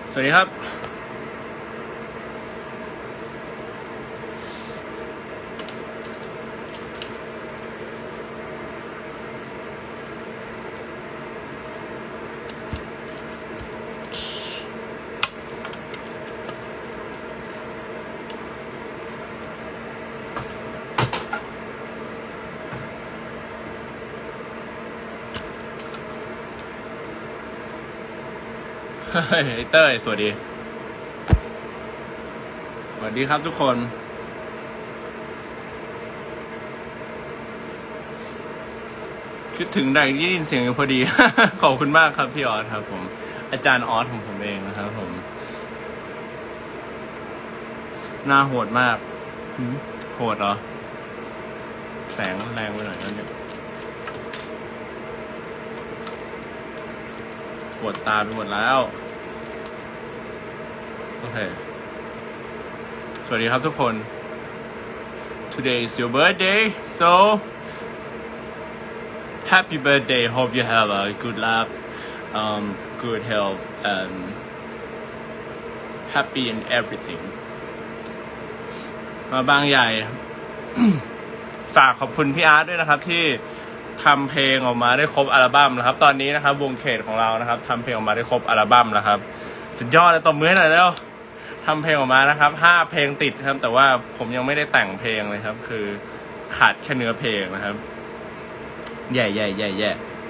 สวัสดีครับเฮ้ยเต้ยสวัสดีครับทุกคนคิดถึงได้ยินเสียงอยู่พอดี ขอบคุณมากครับพี่ออสครับผมอาจารย์ออสของผมเองนะครับผมหน้าโหดมากโหดเหรอแสงแรงไปหน่อยนั่นเนี่ยปวดตาไปหมดแล้วโอเคสวัสดีครับทุกคน Today is your birthday so happy birthday hope you have a good luck good health and happy in everything มาบางใหญ่ ฝากขอบคุณพี่อาร์ตด้วยนะครับที่ทำเพลงออกมาได้ครบอัลบั้มนะครับตอนนี้นะครับวงเขตของเรานะครับทำเพลงออกมาได้ครบอัลบั้มแล้วครับสุดยอดเลยตบมือให้หน่อยแล้วทำเพลงออกมานะครับ5เพลงติดครับแต่ว่าผมยังไม่ได้แต่งเพลงเลยครับคือขาดแค่เนื้อเพลงนะครับแย่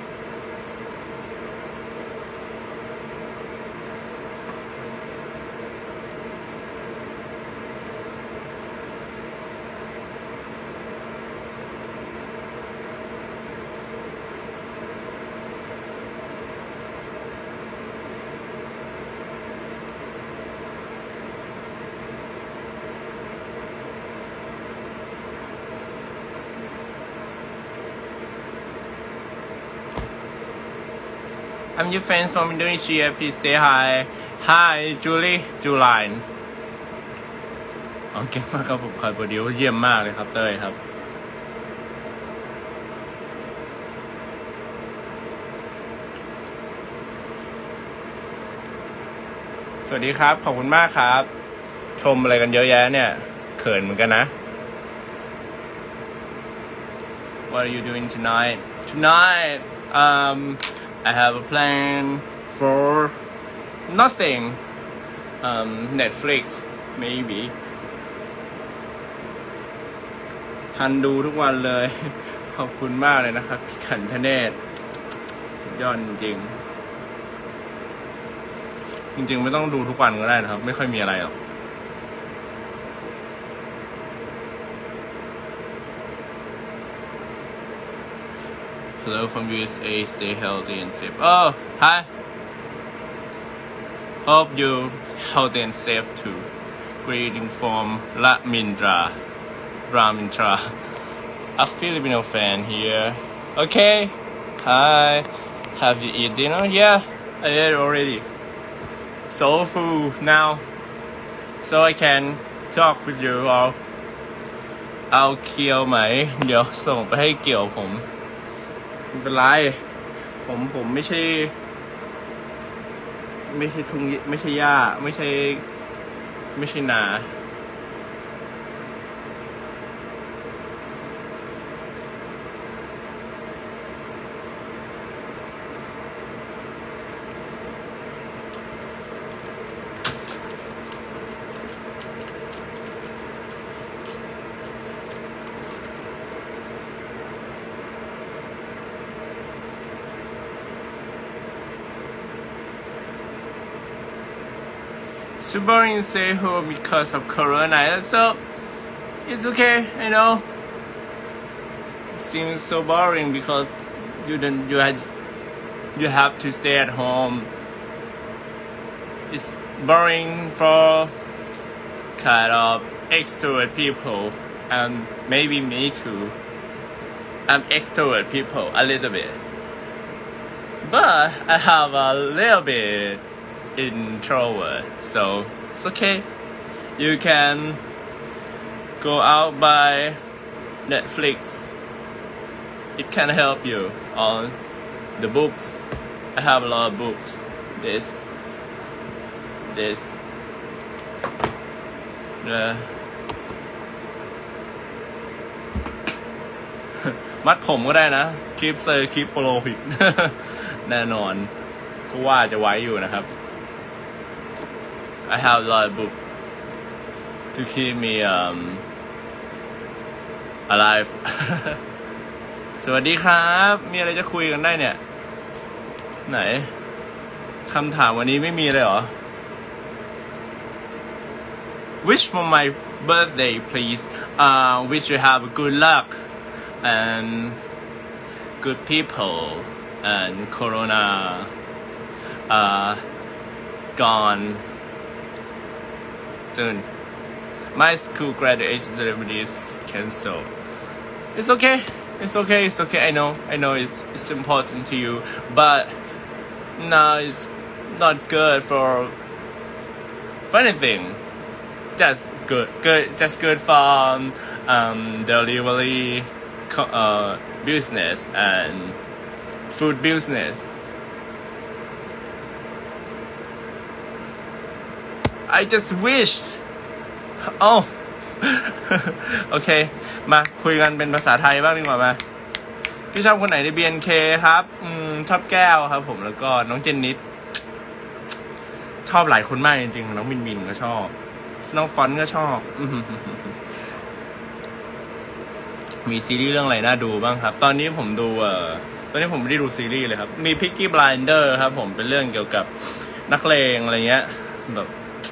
I'm your fan from Indonesia. Please say hi. Hi, Juline. เก่งมากครับผมคอยโปรดิวเยี่ยมมากเลยครับเต้ยครับสวัสดีครับขอบคุณมากครับชมอะไรกันเยอะแยะเนี่ยเขินเหมือนกันนะ What are you doing tonight? Tonight, I have a plan for nothing. Netflix, maybe. ทันดูทุกวันเลย ขอบคุณมากเลยนะครับพี่ขันธเนศสุดยอดจริงๆไม่ต้องดูทุกวันก็ได้นะครับไม่ค่อยมีอะไรหรอก Hello from USA. Stay healthy and safe. Oh, hi. Hope you healthy and safe too. Greeting from Ramindra, a Filipino fan here. Okay. Hi. Have you eaten dinner? Yeah, I ate already. So full now, so I can talk with you. เอาเคียวไหมเดี๋ยวส่งไปให้เกี่ยวผมไม่เป็นไรผมไม่ใช่ทุ่งไม่ใช่หญ้าไม่ใช่นาSuper boring stay home because of Corona. So it's okay, you know. It seems so boring because you have to stay at home. It's boring for kind of extrovert people and maybe me too. I'm extrovert people a little bit, but I have a little bit introvert, so it's okay. You can go out by Netflix. It can help you on the books. I have a lot of books. This this มัดผมก็ได้นะคลิปเซอร์คลิปโปรผิด แน่นอนก็ว่าจะไว้อยู่นะครับ I have a lot of book to keep me alive สวัสดีครับมีอะไรจะคุยกันได้เนี่ยไหนคำถามวันนี้ไม่มีเลยเหรอ Wish for my birthday please wish you have good luck and good people and corona gone soon my school graduation ceremony is cancelled it's okay I know it's important to you but now it's not good for anything just good for delivery business and food business I just wish oh โอเคมาคุยกันเป็นภาษาไทยบ้างดีกว่ามาพี่ชอบคนไหนใน BNK ครับชอบแก้วครับผมแล้วก็น้องเจนนิดชอบหลายคนมากจริงๆน้องมินก็ชอบน้องฟอนก็ชอบมีซีรีส์เรื่องอะไรน่าดูบ้างครับตอนนี้ผมดูตอนนี้ผมไม่ได้ดูซีรีส์เลยครับมี Peaky Blinder ครับผมเป็นเรื่องเกี่ยวกับนักเลงอะไรเงี้ยแบบ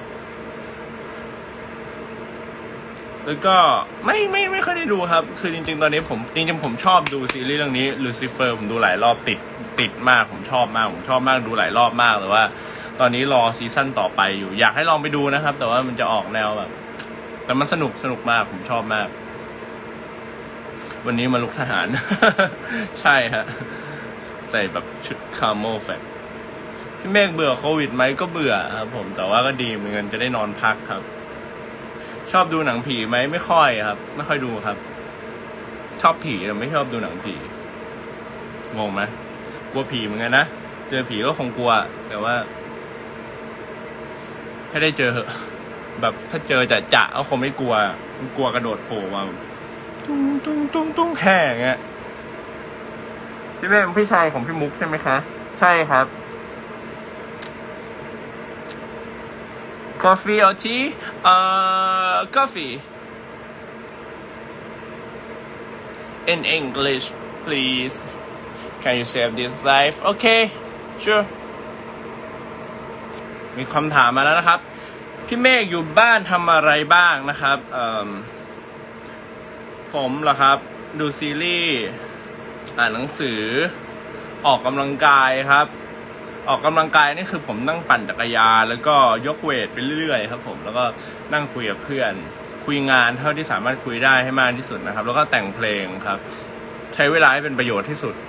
แล้วก็ไม่ค่อยได้ดูครับคือจริงๆตอนนี้ผมชอบดูซีรีส์เรื่องนี้ Lucifer ผมดูหลายรอบติดมากผมชอบมากดูหลายรอบมากแต่ว่าตอนนี้รอซีซั่นต่อไปอยู่อยากให้ลองไปดูนะครับแต่ว่ามันจะออกแนวแบบแต่มันสนุกมากผมชอบมากวันนี้มาลุกทหาร ใช่ฮะใส่แบบชุดคาโมแฟตพี่เมฆเบื่อโควิดไหมก็เบื่อครับผมแต่ว่าก็ดีเหมือนกันจะได้นอนพักครับชอบดูหนังผีไหมไม่ค่อยครับไม่ค่อยดูครับชอบผีแต่ไม่ชอบดูหนังผีงงไหมกลัวผีเหมือนกันนะเจอผีก็คงกลัวแต่ว่าให้ได้เจอแบบถ้าเจอจะก็คงไม่กลัวกระโดดโผล่มาตุ้งแห่งเงี้ยพี่เล่นพี่ชายของพี่มุกใช่ไหมคะใช่ครับ Coffee or tea? Coffee. In English, please. Can you save this life? Okay, sure. มีคำถามมาแล้วนะครับพี่เมฆอยู่บ้านทำอะไรบ้างนะครับผมเหรอครับดูซีรีส์อ่านหนังสือออกกำลังกายครับออกกำลังกายนี่คือผมนั่งปั่นจักรยานแล้วก็ยกเวทไปเรื่อยๆครับผมแล้วก็นั่งคุยกับเพื่อนคุยงานเท่าที่สามารถคุยได้ให้มากที่สุดนะครับแล้วก็แต่งเพลงครับใช้เวลาให้เป็นประโยชน์ที่สุด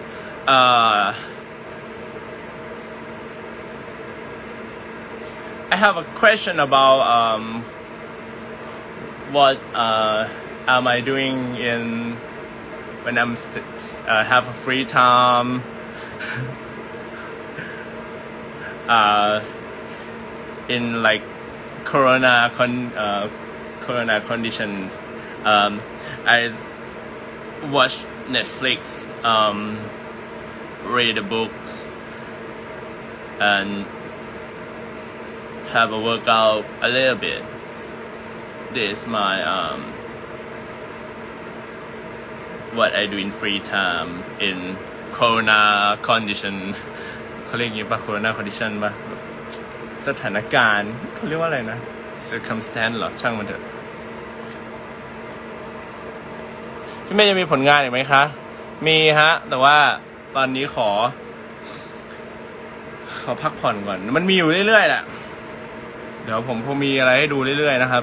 I have a question about what am I doing when I'm have a free time in like corona conditions I watch Netflix read the books and have a workout a little bit this is my what I do in free time in corona condition เขาเรียกงี้ป่ะ corona condition ป่ะสถานการณ์เขาเรียกว่าอะไรนะ circumstance เหรอช่างมันเถอะพี่เมย์จะมีผลงานอีกไหมคะมีฮะแต่ว่าตอนนี้ขอพักผ่อนก่อนมันมีอยู่เรื่อยๆแหละเดี๋ยวผมคงมีอะไรให้ดูเรื่อยๆนะครับ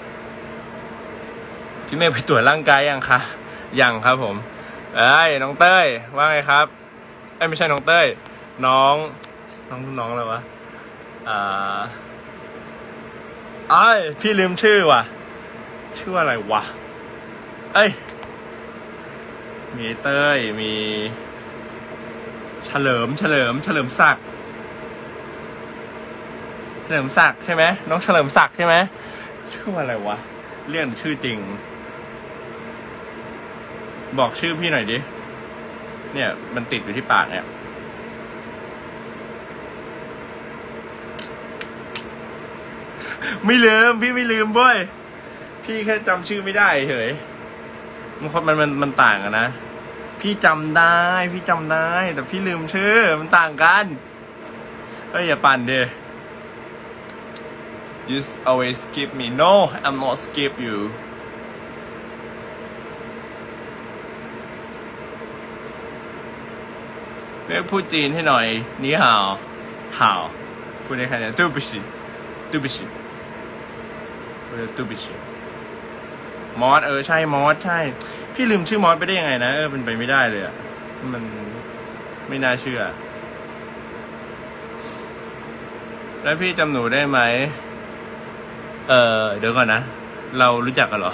พี่เมย์ไปตรวจร่างกายยังคะยังครับผมน้องเต้ยว่าไงครับไม่ใช่น้องเต้ยน้องอะไรวะพี่ลืมชื่อว่ะชื่ออะไรวะมีเต้ยมีเฉลิมศักดิ์เฉลิมศักดิ์ใช่ไหมน้องเฉลิมศักดิ์ใช่ไหมชื่ออะไรวะเรียกชื่อจริงบอกชื่อพี่หน่อยดิเนี่ยมันติดอยู่ที่ปากเนี่ยไม่ลืมพี่ไม่ลืมเว้ยพี่แค่จำชื่อไม่ได้เฉยมันต่างกันนะพี่จำได้แต่พี่ลืมชื่อมันต่างกันอย่าปั่นดิ you always skip me no I'm not skip you เรียกพูดจีนให้หน่อยนี่ห่าวพูดได้แค่นี้对不起มอสใช่มอสใช่พี่ลืมชื่อมอสไปได้ยังไงนะเป็นไปไม่ได้เลยอ่ะมันไม่น่าเชื่อแล้วพี่จำหนูได้ไหมเดี๋ยวก่อนนะเรารู้จักกันเหรอ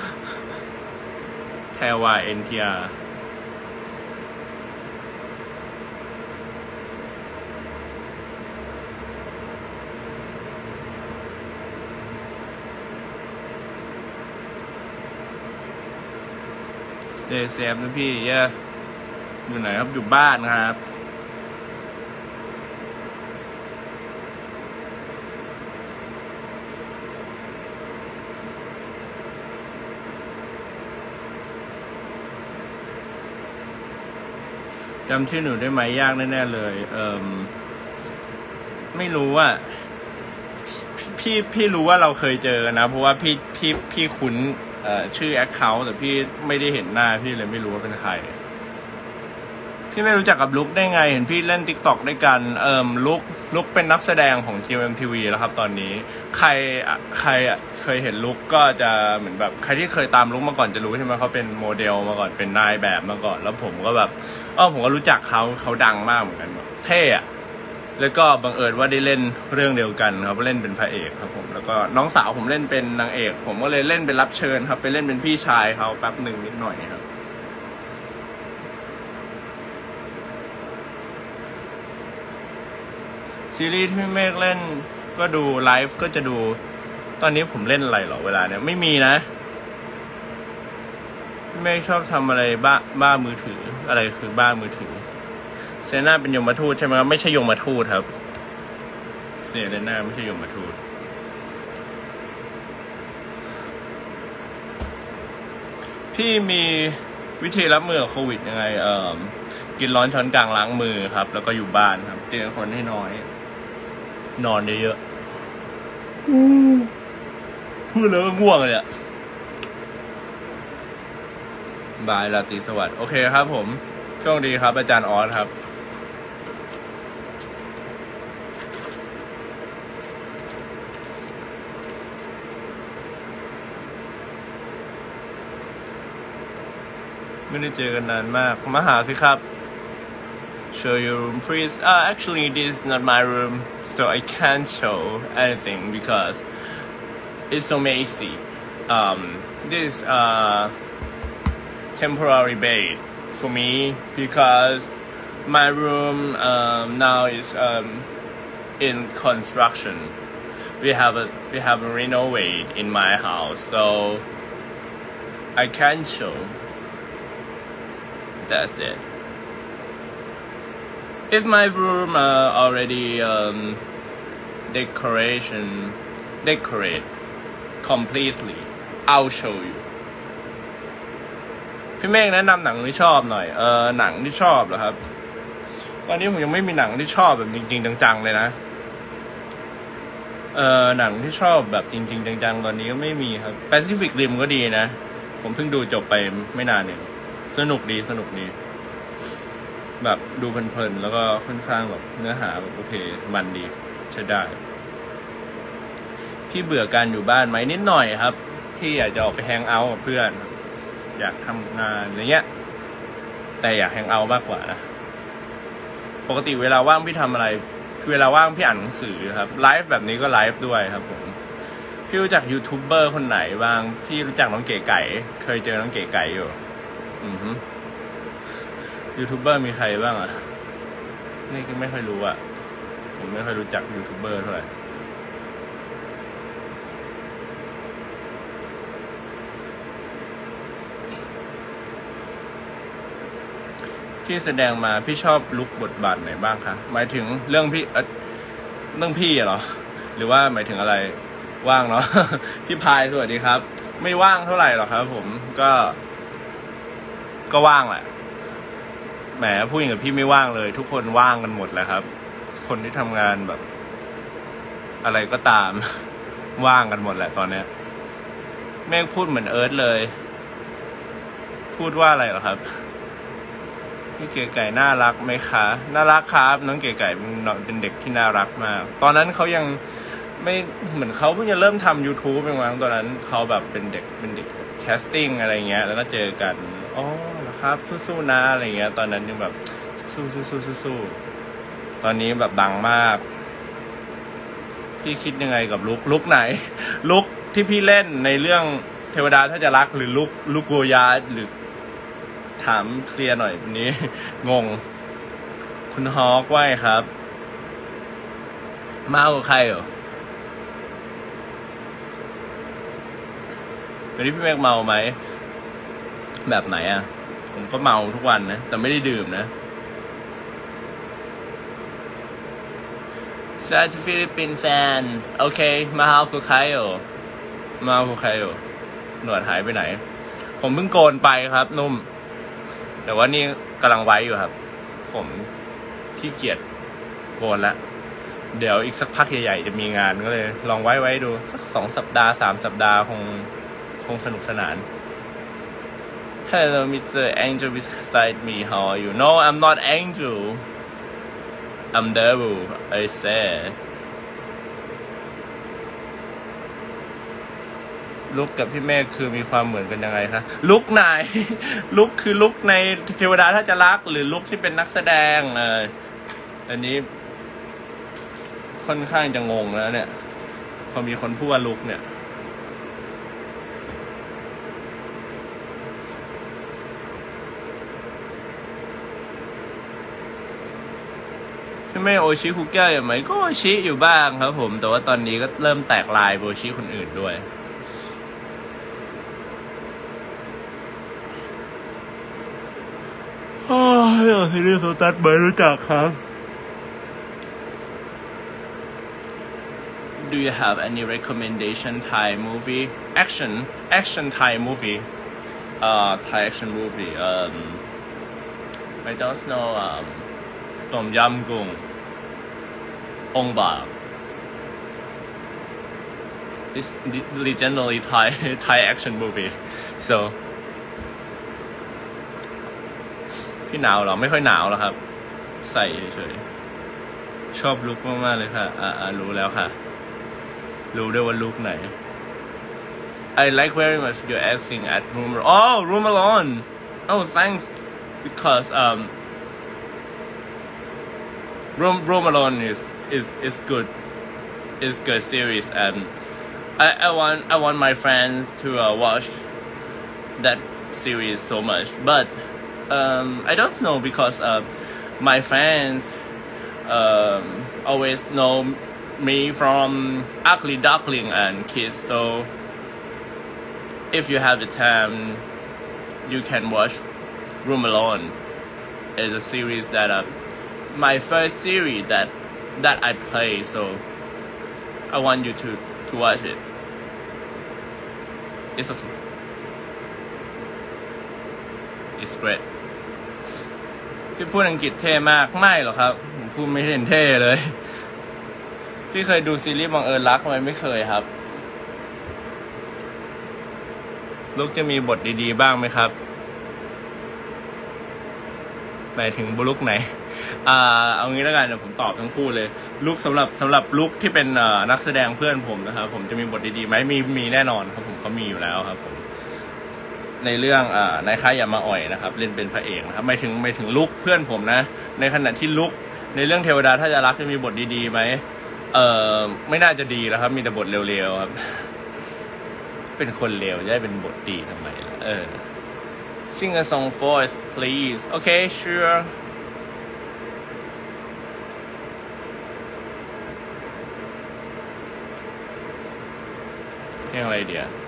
แพรวา NTR stay safe นะพี่อยู่ไหนครับอยู่บ้านครับจำชื่อหนูได้ไหมยากแน่ๆเลยไม่รู้ว่าพี่รู้ว่าเราเคยเจอนะเพราะว่าพี่คุ้นชื่อ account แต่พี่ไม่ได้เห็นหน้าพี่เลยไม่รู้ว่าเป็นใครพี่ไม่รู้จักกับลุกได้ไงเห็นพี่เล่น TikTok ด้วยกันลุกเป็นนักแสดงของ GMMTV แล้วครับตอนนี้ใครเคยเห็นลุกก็จะเหมือนแบบใครที่เคยตามลุกมาก่อนจะรู้ใช่ไหมเขาเป็นโมเดลมาก่อนเป็นนายแบบมาก่อนแล้วผมก็แบบผมก็รู้จักเขาดังมากเหมือนกันเท่อะแล้วก็บังเอิญว่าได้เล่นเรื่องเดียวกันครับเล่นเป็นพระเอกครับผมแล้วก็น้องสาวผมเล่นเป็นนางเอกผมก็เลยเล่นเป็นรับเชิญครับไปเล่นเป็นพี่ชายเขาแป๊บหนึ่งนิดหน่อยครับซีรีส์ที่เมฆเล่นก็ดูไลฟ์ก็จะดูตอนนี้ผมเล่นอะไรหรอเวลาเนี้ยไม่มีนะเมฆชอบทำอะไรบ้ามือถืออะไรคือบ้ามือถือเซเลน่าเป็นยมทูตใช่ไหมครับไม่ใช่ยมทูตครับเซเลน่าไม่ใช่ยมทูตพี่มีวิธีรับมือกับโควิดยังไงกินร้อนช้อนกลางล้างมือครับแล้วก็อยู่บ้านครับเจอคนให้น้อยนอนเยอะๆพูดแล้วก็ง่วงเลยอะบายราตรีสวัสดิ์โอเคครับผมโชคดีครับอาจารย์ออสครับไม่ได้เจอกันนานมากมาหาสิครับ show your room please actually this is not my room so I can't show anything because it's so messy this temporary bed for me because my room now is in construction we have a renovate in my house so I can't show that's it if my room already decorate completely I'll show you พี่เมฆแนะนำหนังที่ชอบหน่อยหนังที่ชอบเหรอครับตอนนี้ผมยังไม่มีหนังที่ชอบแบบจริงๆจังๆเลยนะหนังที่ชอบแบบจริงๆจังๆตอนนี้ก็ไม่มีครับ Pacific Rim ก็ดีนะผมเพิ่งดูจบไปไม่นานเองสนุกดีแบบดูเพลินๆแล้วก็ค่อนข้างแบบเนื้อหาแบบโอเคมันดีใช้ได้พี่เบื่อการอยู่บ้านไหมนิดหน่อยครับพี่อยากจะออกไปแฮงเอาท์กับเพื่อนอยากทำงานอะไรเงี้ยแต่อยากแฮงเอาท์มากกว่านะปกติเวลาว่างพี่ทำอะไรเวลาว่างพี่อ่านหนังสือครับไลฟ์แบบนี้ก็ไลฟ์ด้วยครับผมพี่รู้จักยูทูบเบอร์คนไหนบ้างพี่รู้จักน้องเก๋ไก่เคยเจอน้องเก๋ไก่อยู่ยูทูบเบอร์มีใครบ้างอ่ะนี่ก็ไม่ค่อยรู้อ่ะผมไม่ค่อยรู้จักยูทูบเบอร์เท่าไหร่ที่แสดงมาพี่ชอบลุคบทบาทไหนบ้างคะหมายถึงเรื่องพี่เรื่องพี่เหรอหรือว่าหมายถึงอะไรว่างเนาะ พี่พายสวัสดีครับไม่ว่างเท่าไหร่หรอกครับผมก็ว่างแหละแหมพูดอย่างกับพี่ไม่ว่างเลยทุกคนว่างกันหมดแล้วครับคนที่ทำงานแบบอะไรก็ตาม ว่างกันหมดแหละตอนเนี้ยเมฆพูดเหมือนเอิร์ธเลยพูดว่าอะไรเหรอครับพี่เก๋ไก่น่ารักไหมคะน่ารักครับน้องเก๋ไก่เป็นเด็กที่น่ารักมากตอนนั้นเขายังไม่เหมือนเขาเพิ่งจะเริ่มทำ YouTube เองมั้งตอนนั้นเขาแบบเป็นเด็กแคสติ้งอะไรเงี้ยแล้วก็เจอกันอ๋อนะครับสู้ๆนะอะไรเงี้ยตอนนั้นยังแบบสู้ตอนนี้แบบดังมากพี่คิดยังไงกับลุกไหนลุกที่พี่เล่นในเรื่องเทวดาถ้าจะรักหรือลุกโกยาหรือถามเคลียร์หน่อยตรงนี้ งงคุณฮอกว่าไงครับมากับใครเหรอตอนนี้พี่เมฆเมาไหมแบบไหนอ่ะผมก็เมาทุกวันนะแต่ไม่ได้ดื่มนะสวัสดีฟิลิปปินส์แฟนส์โอเคมาฮาวคือใครเหรอมาคือใครเหรอหนวดหายไปไหนผมเพิ่งโกนไปครับนุ่มแต่ว่านี่กำลังไว้อยู่ครับผมขี้เกียจโกนละเดี๋ยวอีกสักพักใหญ่ๆจะมีงานก็เลยลองไว้ดูสัก2 สัปดาห์3 สัปดาห์คงสนุกสนาน Hello Mr. Angel beside me how are you No I'm not Angel I'm devil I said ลุกกับพี่เมฆคือมีความเหมือนกันยังไงคะลุกไหน ลุกคือลุกในเทวดาถ้าจะรักหรือลุกที่เป็นนักแสดงอันนี้ค่อนข้างจะงงแล้วเนี่ยพอมีคนพูดว่าลุกเนี่ยพี่เมฆโอชิคุกแก้วอย่างไหมก็โอชิอยู่บ้างครับผมแต่ว่าตอนนี้ก็เริ่มแตกลายโอชิคนอื่นด้วยอยากให้เรื่องโซตัสไหมรู้จักครับ Do you have any recommendation Thai movie action Thai movie Thai action movie I don't know ต้มยำกุ้งองบาก It's legendary Thai action movie soพี่หนาวเหรอไม่ค่อยหนาวหรอกครับใส่เฉยๆชอบลุคมากๆเลยค่ะรู้แล้วค่ะรู้ด้วยว่าลุคไหน I like very much your acting at Room Alone oh thanks because Room Alone is good is good series and I want my friends to watch that series so much but I don't know because my friends always know me from Ugly Duckling and Kids so if you have the time you can watch Room Alone it's a series that my first series that I play so I want you to watch it it's okay it's greatพี่พูดอังกฤษเท่มากไม่หรอกครับผมพูดไม่เห็นเท่เลยพี่เคยดูซีรีส์บังเอิญรักไหมไม่เคยครับลูกจะมีบทดีๆบ้างไหมครับหมายถึงลุกไหนเอางี้แล้วกันเดี๋ยวผมตอบทั้งคู่เลยลุกสำหรับลุกที่เป็นนักแสดงเพื่อนผมนะครับผมจะมีบทดีๆไหมมีแน่นอนครับผมเขามีอยู่แล้วครับผมในเรื่องนายค้าอย่ามาอ่อยนะครับเล่นเป็นพระเอกนะครับไม่ถึงลุกเพื่อนผมนะในขณะที่ลุกในเรื่องเทวดาถ้าจะรักจะมีบทดีๆไหมไม่น่าจะดีแล้วครับมีแต่บทเร็วๆครับเป็นคนเลวจะได้เป็นบทดีทำไมล่ะSing a song for us please okay sure เพลงอะไรเดี๋ยว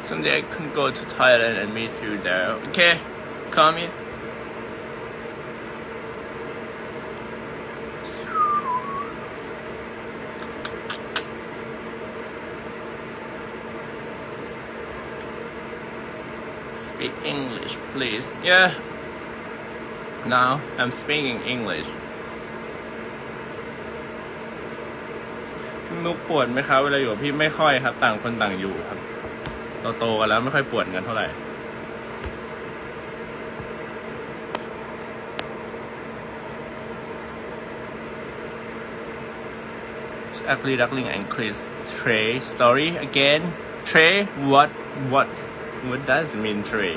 someday I can go to Thailand and meet you there. Okay, call me. Speak English, please. Yeah. Now I'm speaking English. พี่มุกปวดไหมครับเวลาอยู่กับพี่ไม่ค่อยครับต่างคนต่างอยู่ครับเราโตกันแล้วไม่ค่อยปวดกันเท่าไหร่ Actually duckling and Chris Trey story again Trey what does it mean Trey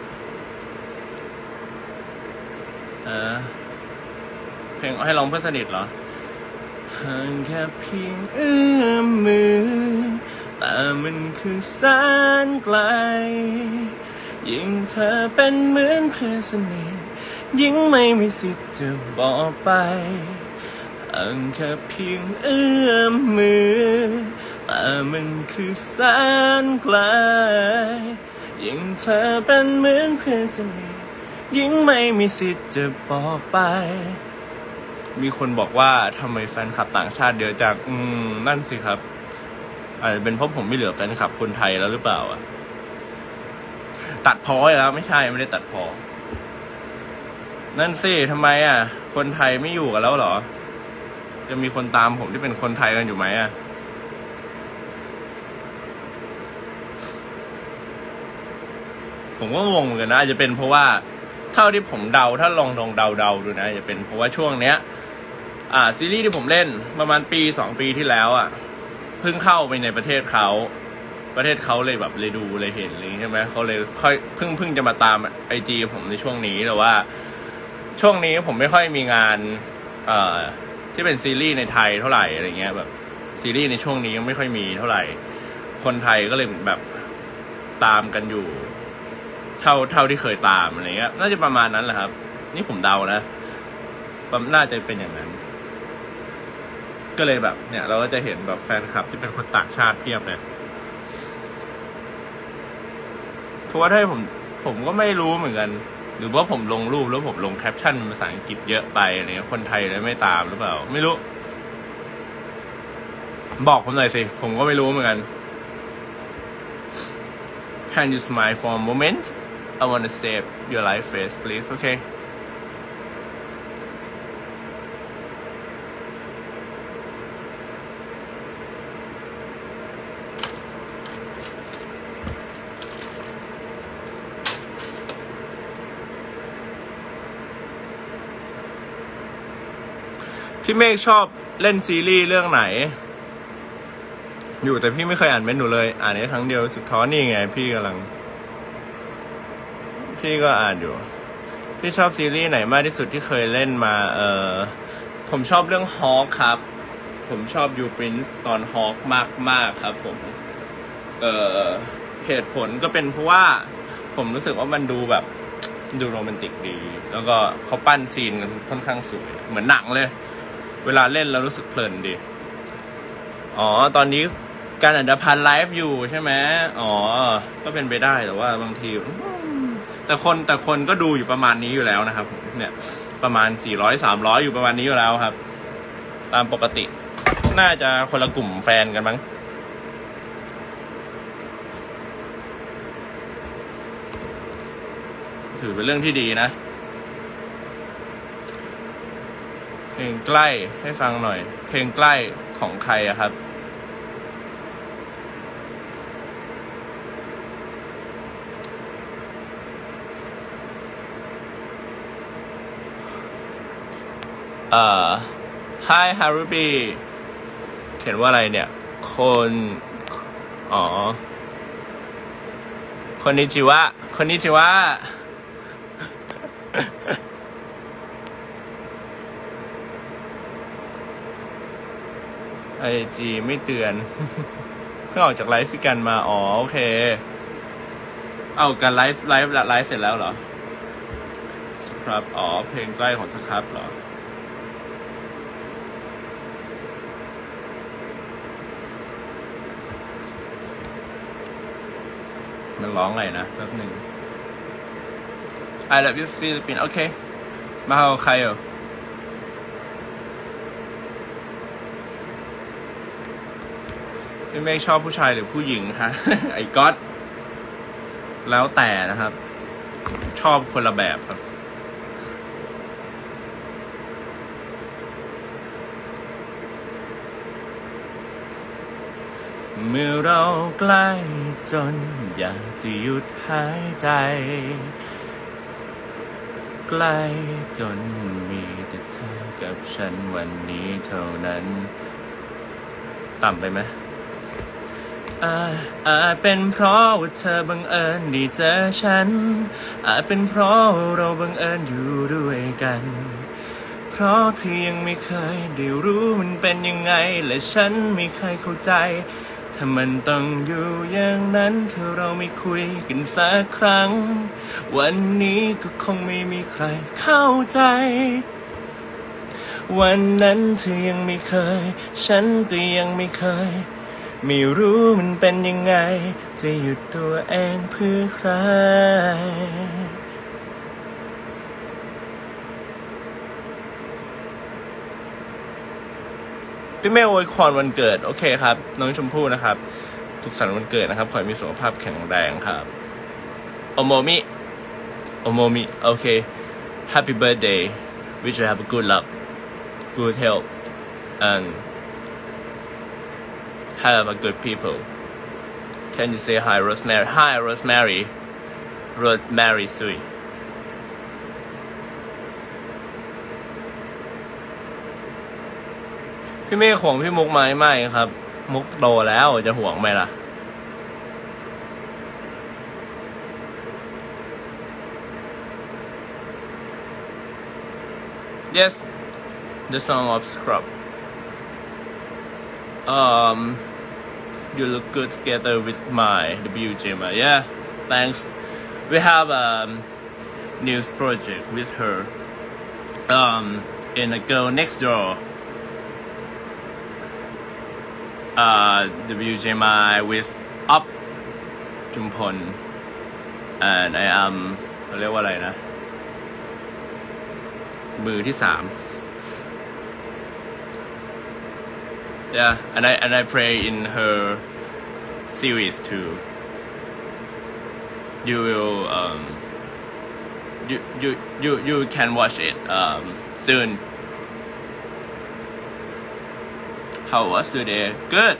เพลงให้ร้องเพื่อนสนิทเหรอห่างแค่เพียงเอื้อมมือแต่มันคือแสนไกลยิ่งเธอเป็นเหมือนเพื่อนสนิทยิ่งไม่มีสิทธิ์จะบอกไปห่างแค่เพียงเอื้อมมือแต่มันคือแสนไกลยิ่งเธอเป็นเหมือนเพื่อนสนิทยิ่งไม่มีสิทธิ์จะบอกไปมีคนบอกว่าทำไมแฟนคลับต่างชาติเยอะจังนั่นสิครับอาจจะเป็นเพราะผมไม่เหลือแฟนคลับคนไทยแล้วหรือเปล่าอ่ะตัดพ้อแล้วไม่ใช่ไม่ได้ตัดพ้อนั่นสิทำไมอ่ะคนไทยไม่อยู่กันแล้วเหรอจะมีคนตามผมที่เป็นคนไทยกันอยู่ไหมอ่ะผมก็งงเหมือนกันนะอาจจะเป็นเพราะว่าเท่าที่ผมเดาถ้าลองเดาดูนะจะเป็นเพราะว่าช่วงเนี้ยซีรีส์ที่ผมเล่นประมาณปี2 ปีที่แล้วอ่ะเพิ่งเข้าไปในประเทศเขาเลยแบบเลยดูเลยเห็นเลยใช่ไหมเขาเลยค่อยเพิ่งจะมาตาม IG ผมในช่วงนี้แต่ว่าช่วงนี้ผมไม่ค่อยมีงานที่เป็นซีรีส์ในไทยเท่าไหร่อะไรเงี้ยแบบซีรีส์ในช่วงนี้ยังไม่ค่อยมีเท่าไหร่คนไทยก็เลยแบบตามกันอยู่เท่าที่เคยตามอะไรเงี้ยน่าจะประมาณนั้นแหละครับนี่ผมเดานะน่าจะเป็นอย่างนั้นก็เลยแบบเนี่ยเราก็จะเห็นแบบแฟนคลับที่เป็นคนต่างชาติเพียบเลยเพราะว่าถ้าผมก็ไม่รู้เหมือนกันหรือว่าผมลงรูปแล้วผมลงแคปชั่นเป็นภาษาอังกฤษเยอะไปอะไรเงี้ยคนไทยเลยไม่ตามหรือเปล่าไม่รู้บอกผมหน่อยสิผมก็ไม่รู้เหมือนกัน Can you smile for a moment I want to save your life face please okayพี่เมฆชอบเล่นซีรีส์เรื่องไหนอยู่แต่พี่ไม่เคยอ่านเมนต์หนูเลยอ่านแค่ครั้งเดียวสุดท้อนี่ไงพี่ก็อ่านอยู่พี่ชอบซีรีส์ไหนมากที่สุดที่เคยเล่นมาผมชอบเรื่องฮอคครับผมชอบยูปรินซ์ตอนฮอคมากครับผมเหตุผลก็เป็นเพราะว่าผมรู้สึกว่ามันดูแบบดูโรแมนติกดีแล้วก็เขาปั้นซีนกันค่อนข้างสวยเหมือนหนังเลยเวลาเล่นแล้วรู้สึกเพลินดีตอนนี้การอันดาพันไลฟ์อยู่ใช่ไหมก็เป็นไปได้แต่ว่าบางทีแต่คนก็ดูอยู่ประมาณนี้อยู่แล้วนะครับเนี่ยประมาณ400-300อยู่ประมาณนี้อยู่แล้วครับตามปกติน่าจะคนละกลุ่มแฟนกันมั้งถือเป็นเรื่องที่ดีนะเพลงใกล้ให้ฟังหน่อยเพลงใกล้ของใครอะครับHi Harubi เขียนว่าอะไรเนี่ยคนนิจิวะIG ไม่เตือน เพิ่งออกจากไลฟ์กันมาโอเคเอาการไลฟ์เสร็จแล้วเหรอสครับเพลงใกล้ของสครับเหรอมันร้องอะไรนะแป๊บหนึ่ง I love you Philippines โอเคมาเอาใครเหรอพี่เมฆชอบผู้ชายหรือผู้หญิงคะ ไอ้ก๊อตแล้วแต่นะครับชอบคนละแบบครับเมื่อเราใกล้จนอยากจะหยุดหายใจใกล้จนมีแต่เธอกับฉันวันนี้เท่านั้นต่ำไปไหมอาจเป็นเพราะว่าเธอบังเอิญได้เจอฉันอาจเป็นเพราะเราบังเอิญอยู่ด้วยกันเพราะเธอยังไม่เคยได้รู้มันเป็นยังไงและฉันไม่เคยเข้าใจถ้ามันต้องอยู่อย่างนั้นถ้าเราไม่คุยกันสักครั้งวันนี้ก็คงไม่มีใครเข้าใจวันนั้นเธอยังไม่เคยฉันก็ยังไม่เคยไม่รู้มันเป็นยังไงจะหยุดตัวเองเพื่อใครพี่เมฆอวยพรวันเกิดโอเคครับน้องชมพู่นะครับสุขสันต์วันเกิดนะครับขอให้มีสุขภาพแข็งแรงครับโอโมมิโอเค Happy birthday wish you have a good luck good health and have a good people can you say hi Rosemary hi Rosemary Suiพี่เมฆห่วงพี่มุกไหมไม่ครับมุกโตแล้วจะห่วงไหมล่ะ Yes the song of Scrub you look good together with my WGMA yeah thanks we have a news project with her in a girl next door WGMI with Up Jumpon and I am เขาเรียกว่าอะไรนะมือที่3 yeah and I play in her series too you will you can watch it soon how was today good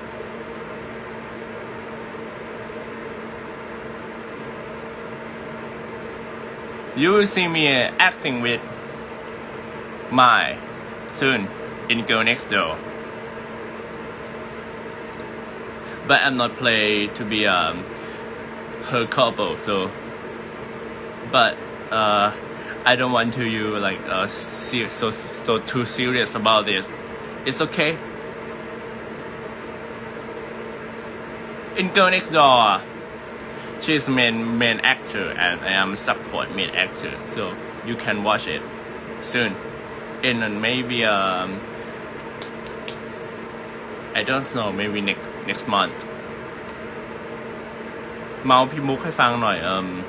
you will see me acting with Mai soon in Girl Next Door but I'm not play to be her couple so but I don't want to you like so too serious about this it's okay in Girl Next Door she's main actor and I am support main actor so you can watch it soon in maybe I don't know maybe next month เมาพี่มุกให้ฟังหน่อย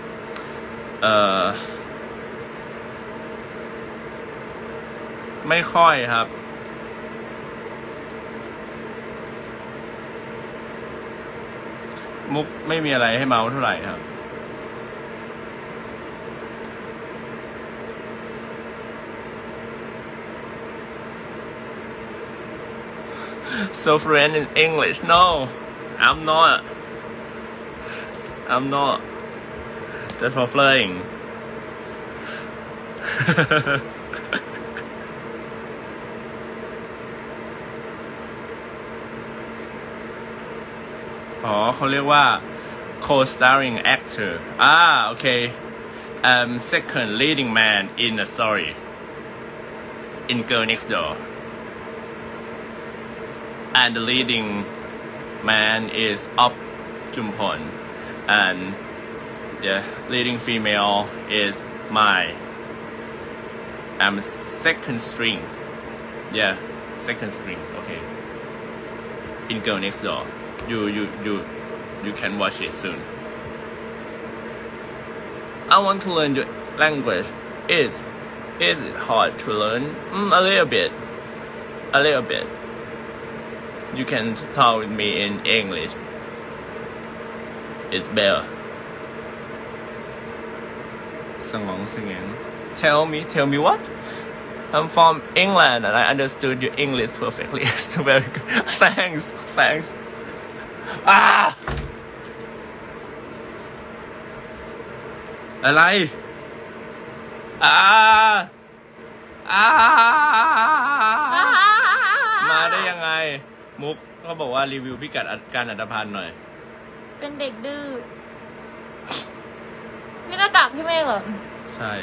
ไม่ค่อยครับมุกไม่มีอะไรให้เมาเท่าไหร่ครับ so fluent in English no I'm not just for flirting อ๋อเขาเรียกว่า co-starring actor okay second leading man in a story in Girl Next Door and the leading man is Up Jumpon and the leading female is Mai I'm second string yeah second string okay in Girl Next Door you can watch it soon I want to learn your language. Is it hard to learn? A little bit. A little bit. You can talk with me in English. It's better. Singing. Tell me what? I'm from England and I understood your English perfectly. It's very good. Thanks.อะไร มาได้ยังไง มุกเขาบอกว่ารีวิวพิกัดการอัตภัณฑ์หน่อยเป็นเด็กดื้อนี่หน้ากากพี่เมฆเหรอใช่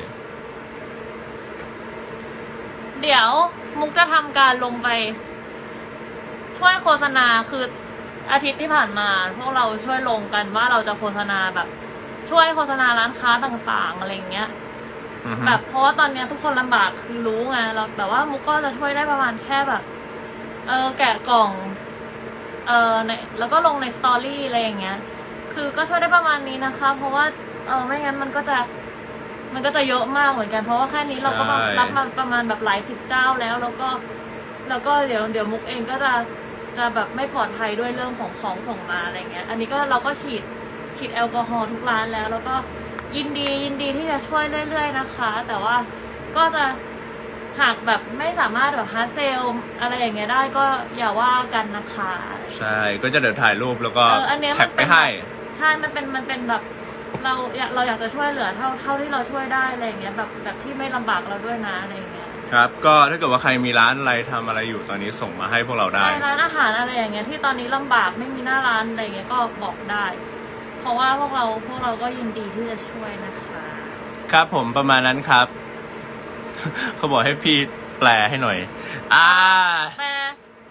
เดี๋ยวมุกจะทำการลงไปช่วยโฆษณาคืออาทิตย์ที่ผ่านมาพวกเราช่วยลงกันว่าเราจะโฆษณาแบบช่วยโฆษณาร้านค้าต่างๆอะไรอย่างเงี้ยแบบเพราะว่าตอนเนี้ยทุกคนลำบากคือรู้ไงเราแต่ว่ามุกก็จะช่วยได้ประมาณแค่แบบแกะกล่องในแล้วก็ลงในสตอรี่อะไรอย่างเงี้ยคือก็ช่วยได้ประมาณนี้นะคะเพราะว่าไม่งั้นมันก็จะเยอะมากเหมือนกันเพราะว่าแค่นี้เราก็รับมาประมาณแบบหลายสิบเจ้าแล้วก็เดี๋ยวมุกเองก็จะแบบไม่ปลอดภัยด้วยเรื่องของส่งมาอะไรเงี้ยอันนี้ก็เราก็ฉีดแอลกอฮอล์ทุกร้านแล้วก็ยินดีที่จะช่วยเรื่อยๆนะคะแต่ว่าก็จะหากแบบไม่สามารถแบบฮาร์ดเซลอะไรอย่างเงี้ยได้ก็อย่าว่ากันนะคะใช่ก็จะเดี๋ยวถ่ายรูปแล้วก็แท็กไปให้ใช่มันเป็นแบบเราอยากจะช่วยเหลือเท่าที่เราช่วยได้อะไรอย่างเงี้ยแบบที่ไม่ลำบากเราด้วยนะอะไรอย่างเงี้ยครับก็ถ้าเกิดว่าใครมีร้านอะไรทำอะไรอยู่ตอนนี้ส่งมาให้พวกเราได้ร้านอาหารอะไรอย่างเงี้ยที่ตอนนี้ลำบากไม่มีหน้าร้านอะไรอย่างเงี้ยก็บอกได้เพราะว่าพวกเราก็ยินดีที่จะช่วยนะคะครับผมประมาณนั้นครับ เขาบอกให้พี่แปลให้หน่อยแปล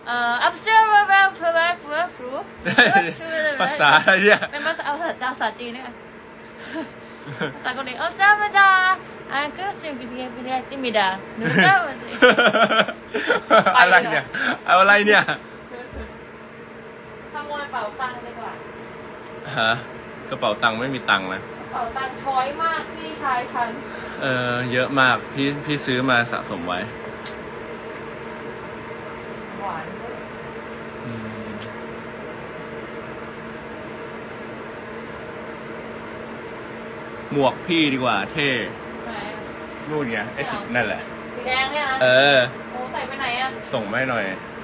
ภาษาอะไรเนี่ยเป็นภาษาจีนเนี่ยภาษาเกาหลีมาจาก็สิ่งพิเศษที่มีดาหนูก็อะไรเนี่ยเอาอะไรเนี่ยขโมยเป๋าตังค์ดีกว่าฮะกระเป๋าตังค์ไม่มีตังค์นะกระเป๋าตังค์ช้อยมากพี่ชายฉันเยอะมากพี่ซื้อมาสะสมไว้หวานหมวกพี่ดีกว่าเท่นู่นไงไอ้สีนั่นแหละสีแดงเนี่ยนะโอ้ใส่ไปไหนอ่ะส่งมาให้หน่อย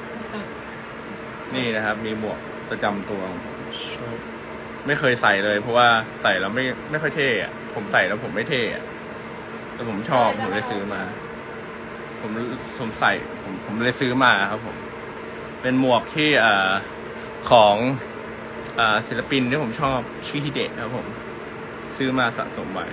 นี่นะครับมีหมวกประจำตัวไม่เคยใส่เลยเพราะว่าใส่แล้วไม่ค่อยเท่อะผมใส่แล้วผมไม่เท่อะแต่ผมชอบผมเลยซื้อมาผมใส่ผมเลยซื้อมาครับผมเป็นหมวกที่ของศิลปินที่ผมชอบชื่อฮิเดะครับผมซื้อมาสะสมไว้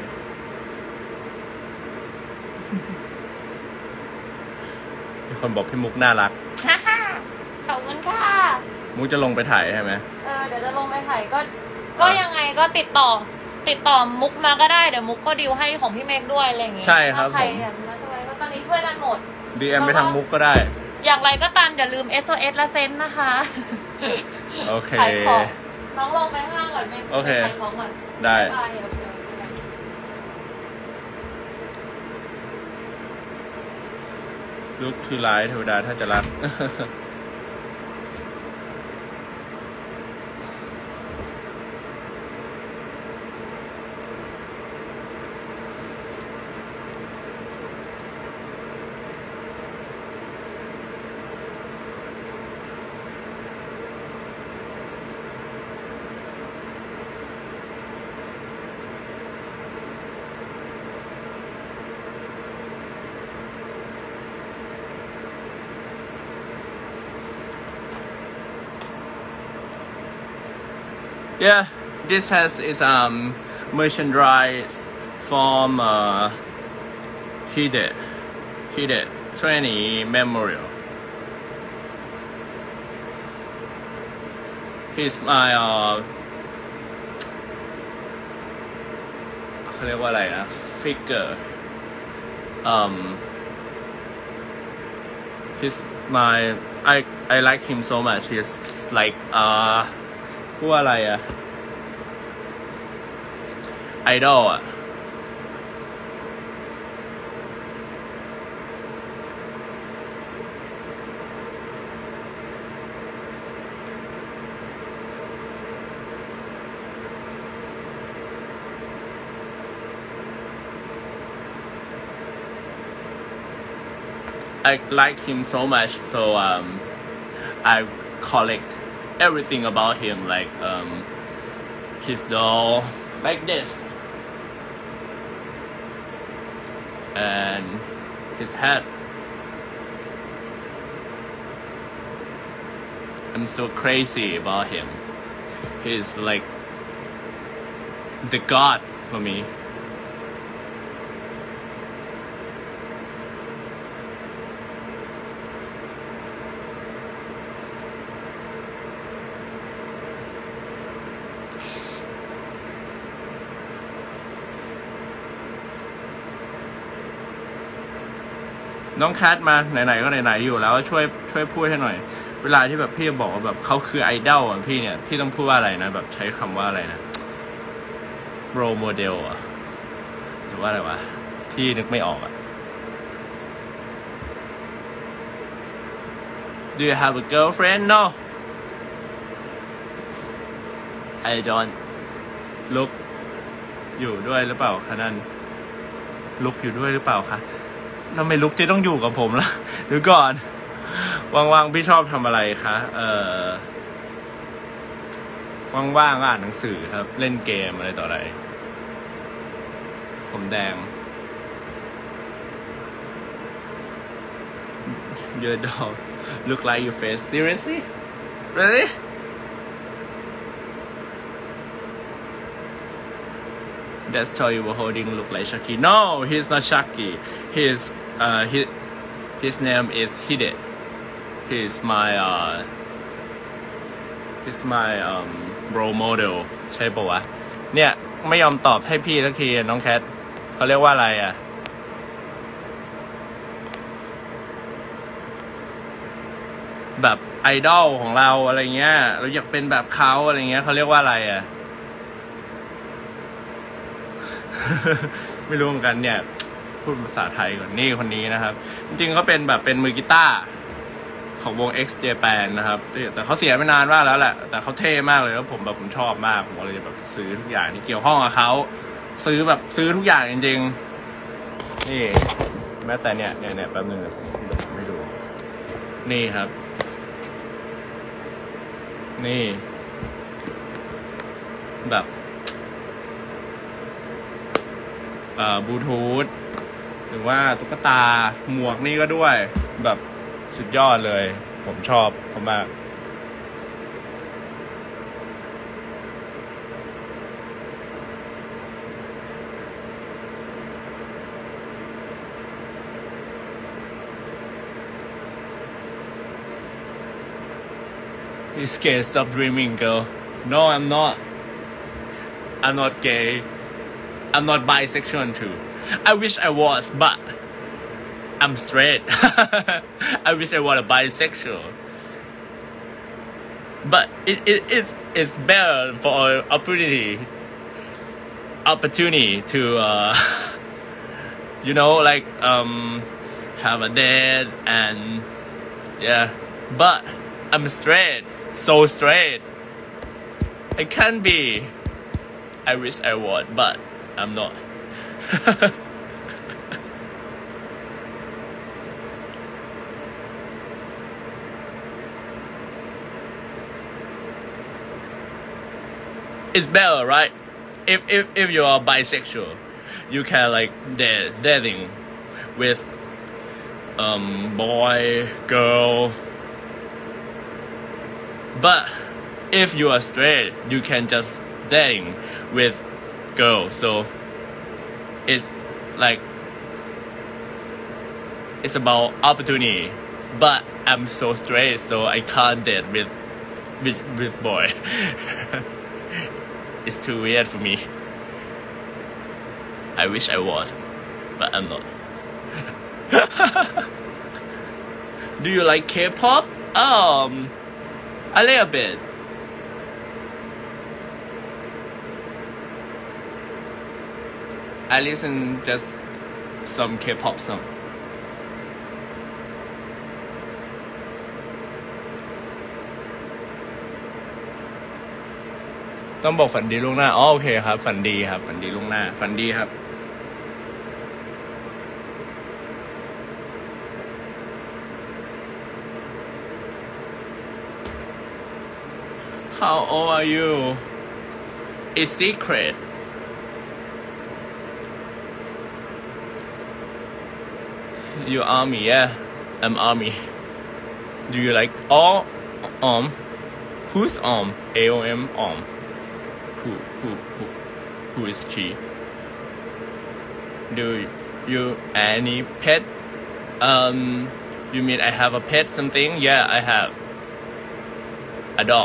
มีคนบอกพี่มุกน่ารักขอบคุณค่ะมุกจะลงไปถ่ายใช่ไหมเดี๋ยวจะลงไปถ่ายก็ยังไงก็ติดต่อมุกมาก็ได้เดี๋ยวมุกก็ดีลให้ของพี่เมฆด้วยอะไรอย่างเงี้ยใช่ครับผมใครอยากมาช่วยก็ตอนนี้ช่วยกันหมด DM ไปทางมุกก็ได้อย่างไรก็ตามอย่าลืม SOS และเซนนะคะโอเคขายของน้องลงไปข้างล่างก่อนเมฆโอเคขายของก่อนได้ลุกคือร้ายเทวดาถ้าจะรักYeah, this has its merchandise from Hide 20 Memorial. He's my เขาเรียกว่าอะไรนะ figure he's my I like him so much. He's likeพูดอะไรอะไอดอลอะ I like him so much, so I collect everything about him, like his doll, like this, and his hat. I'm so crazy about him. He's like the god for me.น้องแคทมาไหนๆก็ไหนๆอยู่แล้วช่วยพูดให้หน่อยเวลาที่แบบพี่บอกว่าแบบเขาคือไอดอลอ่ะพี่เนี่ยพี่ต้องพูดว่าอะไรนะแบบใช้คำว่าอะไรนะโรโมเดลอ่ะหรือว่าอะไรวะพี่นึกไม่ออกอ่ะ Do you have a girlfriend? No, I don't. Look อยู่ด้วยหรือเปล่าคะนั่น Look อยู่ด้วยหรือเปล่าคะทำไมลุกที่ต้องอยู่กับผมล่ะเดี๋ยวก่อนว่างๆพี่ชอบทำอะไรคะว่างๆอ่านหนังสือครับเล่นเกมอะไรต่ออะไรผมแดง Your dog look like your face seriously really That's toy you were holding look like Chucky. No, he's not Chucky. His name is Hide. He's my role model ใช่ปะวะเนี่ยไม่ยอมตอบให้พี่สักทีน้องแคทเขาเรียกว่าอะไรอ่ะแบบไอดอลของเราอะไรเงี้ยเราอยากเป็นแบบเขาอะไรเงี้ยเขาเรียกว่าอะไรอ่ะ ไม่รู้เหมือนกันเนี่ยพูดภาษาไทยก่อนนี่คนนี้นะครับจริงๆเขาเป็นแบบเป็นมือกีตาร์ของวง X Japan นะครับแต่เขาเสียไปนานมากแล้วแหละแต่เขาเท่มากเลยแล้วผมชอบมากผมเลยแบบซื้อทุกอย่างที่เกี่ยวข้องกับเขาซื้อทุกอย่างจริงๆนี่แม้แต่เนี่ยแป๊บนึงไม่ดูนี่ครับนี่แบบบลูทูธหรือว่าตุ๊กตาหมวกนี่ก็ด้วยแบบสุดยอดเลยผมชอบเขามาก He's scared. Stop dreaming, girl. No, I'm not. I'm not gay. I'm not bisexual too. I wish I was, but I'm straight. I wish I was a bisexual. But it's better for opportunity to like have a date and yeah. But I'm straight, so straight. I can't be. I wish I was, but I'm not. It's better, right? If you are bisexual, you can like dating with boy, girl. But if you are straight, you can just dating with girl. So it's like it's about opportunity. But I'm so straight, so I can't date with boy. It's too weird for me. I wish I was, but I'm not. Do you like K-pop? A little bit. I listen just some K-pop song. ต้องบอกฝันดีล่วงหน้าโอเคครับฝันดีครับฝันดีล่วงหน้าฝันดีครับ How old are you? It's secret. You army, yeah. I'm army. Do you like all Who's AOM Who is she? Do you any pet? You mean I have a pet something? Yeah, I have a dog.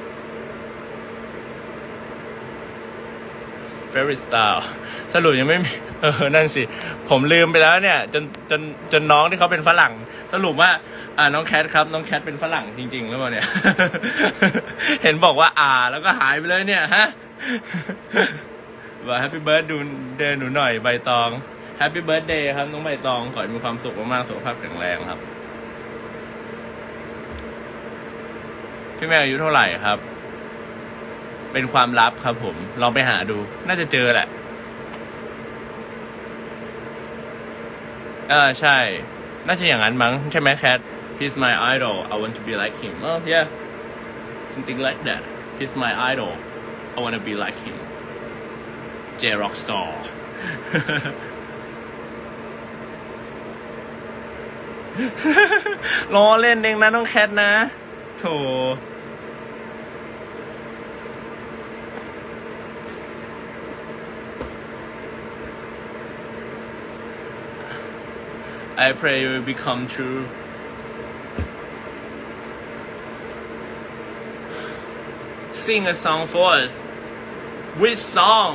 Favorite style สรุปยังไม่มีนั่นสิผมลืมไปแล้วเนี่ยจนน้องที่เขาเป็นฝรั่งสรุปว่าน้องแคทครับน้องแคทเป็นฝรั่งจริงๆหรือเปล่าเนี่ย เห็นบอกว่าแล้วก็หายไปเลยเนี่ยฮะบอก Happy Birthday หนูหน่อยใบตอง Happy Birthday ครับน้องใบตองขอให้มีความสุขมากๆสุขภาพแข็งแรงครับพี่แม่อายุเท่าไหร่ครับเป็นความลับครับผมลองไปหาดูน่าจะเจอแหละใช่น่าจะอย่างนั้นมั้งใช่ไหมแคท He's my idol I want to be like him oh yeah something like that He's my idol I want to be like him J Rockstar ล้อเล่นเองนะน้องแคทนะโถI pray it will become true. Sing a song for us. Which song?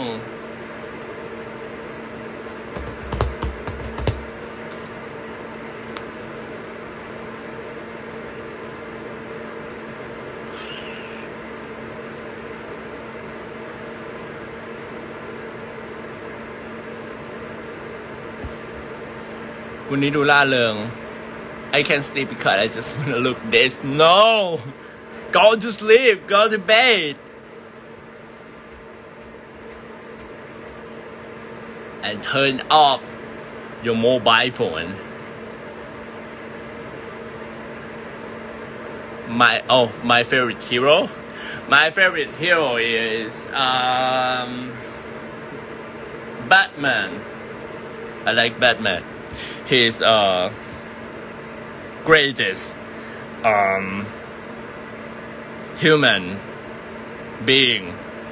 When you do la learn, I can't sleep because I just want to look this. No! Go to sleep, go to bed. And turn off your mobile phone. My favorite hero? My favorite hero is Batman. I like Batman. He's greatest human being.